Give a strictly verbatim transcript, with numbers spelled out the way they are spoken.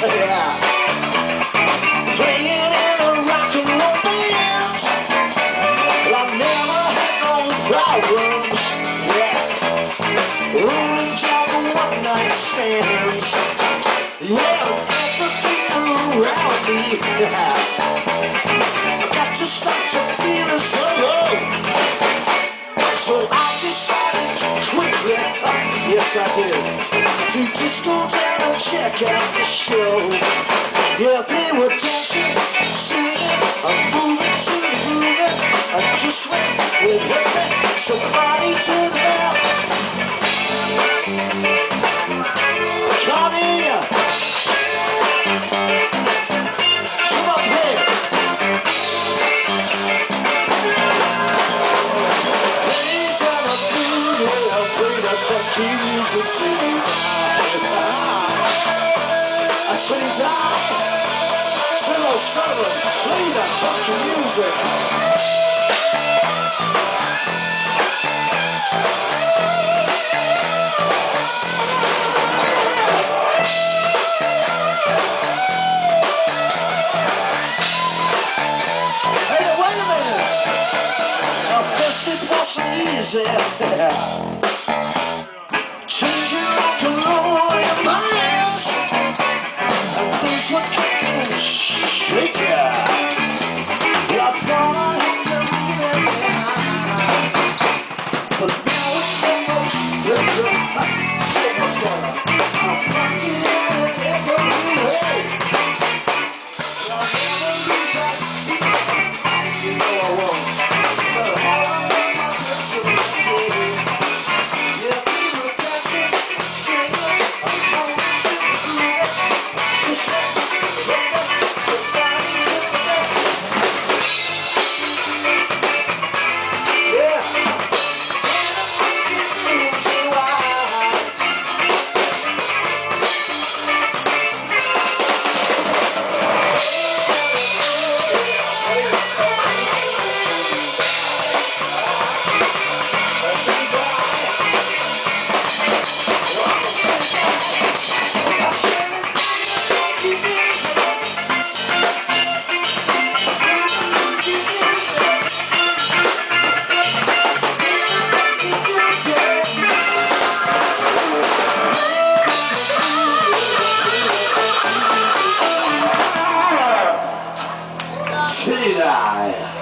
yeah. Playing in a rock and roll band. Well, I never had no problems, yeah. Rolling down the one night stands, yeah. Everything around me, yeah. I got to start to feeling so low. So I decided quickly, yes I did, to just go down and check out the show. Yeah, they were dancing, singing, and moving to the groove. I just went with her, somebody turned it out. Come here. Come up here. Funky music till you die. Until you die. Till those seven, play that funky music. Hey, wait a minute. Now first it wasn't easy. Changing rock and roll in my hands, and things were kicking shaky. Well, I thought I had to leave it behind, but now it's so much better, so much better. I'm fucking in it every way. I'll never lose that feeling, you know I won't. But all I want my lips to be. Did I?